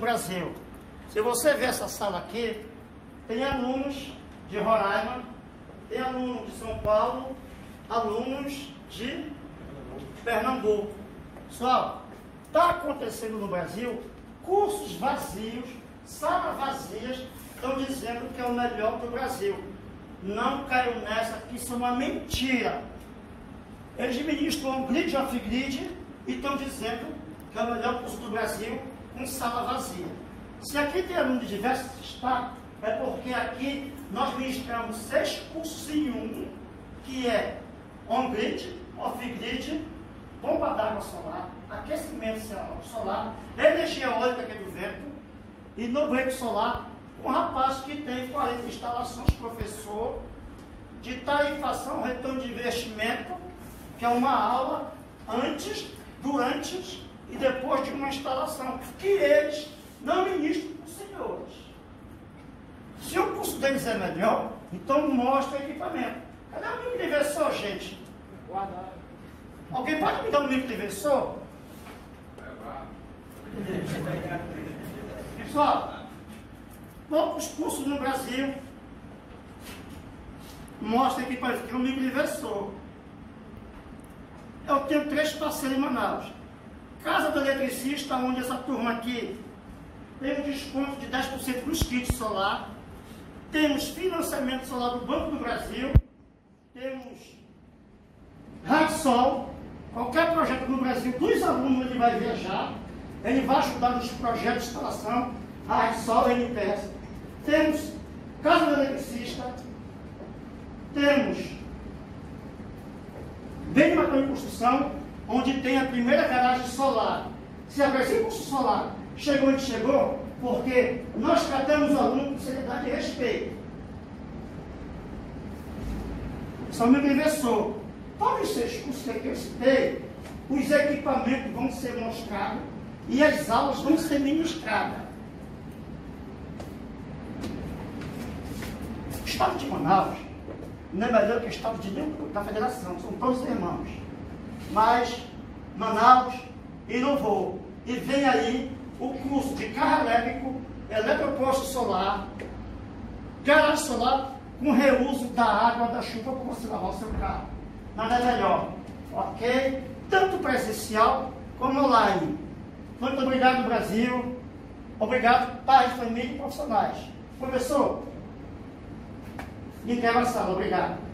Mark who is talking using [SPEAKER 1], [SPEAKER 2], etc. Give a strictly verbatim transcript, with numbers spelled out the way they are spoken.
[SPEAKER 1] Brasil. Se você ver essa sala aqui, tem alunos de Roraima, tem alunos de São Paulo, alunos de Pernambuco. Pessoal, está acontecendo no Brasil cursos vazios, salas vazias, estão dizendo que é o melhor do Brasil. Não caiam nessa, que isso é uma mentira. Eles ministram grid of grid e estão dizendo que é o melhor curso do Brasil com sala vazia. Se aqui tem aluno de diversos estados, é porque aqui nós ministramos seis cursos em um, que é on-grid, off-grid, bomba d'água solar, aquecimento solar, energia eólica que é do vento, e no break solar, um rapaz que tem quarenta instalações, professor, de tarifação, retorno de investimento, que é uma aula antes, durante e depois de uma instalação, que eles não ministram para os senhores. Se o curso deles é melhor, então mostra o equipamento. Cadê o microinversor, gente? Alguém pode me dar um microinversor? Pessoal, poucos cursos no Brasil mostram equipamento, que é um microinversor. Eu tenho três parceiros em Manaus. Casa do Eletricista, onde essa turma aqui tem um desconto de dez por cento nos kits solar. Temos financiamento solar do Banco do Brasil. Temos Rádio Sol. Qualquer projeto no Brasil dos alunos ele vai viajar. Ele vai ajudar nos projetos de instalação. Rádio Sol, N P S. Temos Casa do Eletricista. Temos Bem de Material de Construção, onde tem a primeira garagem solar. Se a Brasil Curso Solar chegou onde chegou, porque nós tratamos o aluno com seriedade e respeito. Só me inversor. Todos esses cursos que eu citei, os equipamentos vão ser mostrados e as aulas vão ser ministradas. O Estado de Manaus não é melhor que o Estado de nenhum da Federação, são todos irmãos. Mas Manaus inovou e vem aí o curso de carro elétrico, eletroposto solar, garagem solar com reuso da água da chuva para você lavar o seu carro. Nada é melhor, ok? Tanto presencial como online. Muito obrigado, Brasil. Obrigado, pais, família e profissionais. Professor, me quebra a sala, obrigado.